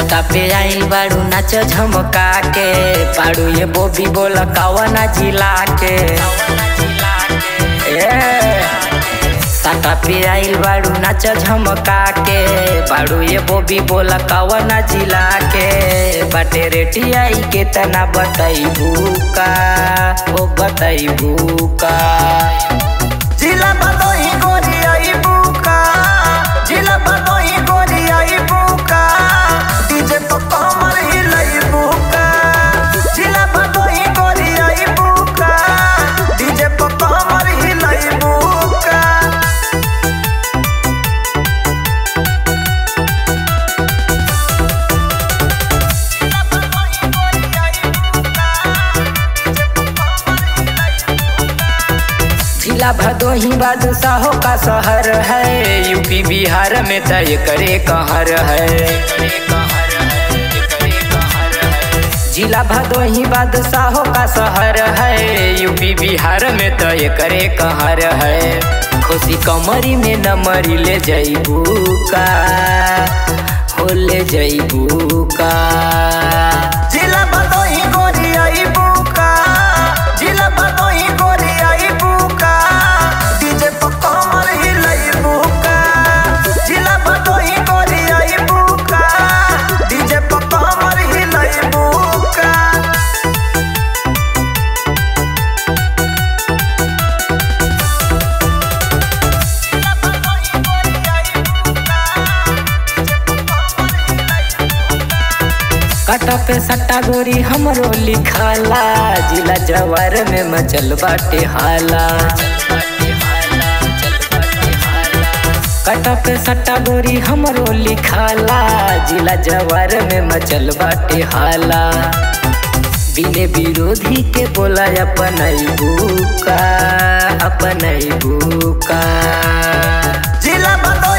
सटा पे आइल बाड़ू नाच झमका के बाड़ू ये बोबी बोला कवना जिला के सटा पे आइल बाड़ू नाच झमका के बाड़ू ये बोबी बोला कवना जिला के बाटे रेटी आई के तना बताइबू का ओ बताइबू का जिला बदोही गोरी आइबू का जिला बदोही गोरी आइबू का डीजे तो कमर हिलाइबू का जिला बदोही गोरी आइबू का डीजे तो कमर हिलाइबू का जिला भदोही बादशाहों का शहर है यूपी बिहार में तय करे कहर है। जिला भदोही बादशाहों का शहर है यूपी बिहार में तय करे कहर है। खुशी कमरी में नमरी ले जइबू का हो ले जइबू का जिला भदोही गोरी आइबू का जिला भदोही गोरी आइबू का डीजे तो कमर हिलाइबू का जिला भदोही गोरी आइबू का डीजे तो कमर हिलाइबू का कटा पे सट्टा गोरी हमरो लिखाला जिला जवार में मचल बाटे हाला। कटा पे सट्टा गोरी हमरो लिखाला जिला जवार में मचल बाटे हाला। बिने विरोधी के बोला अपनैबू का अपनैबू का जिला भदोही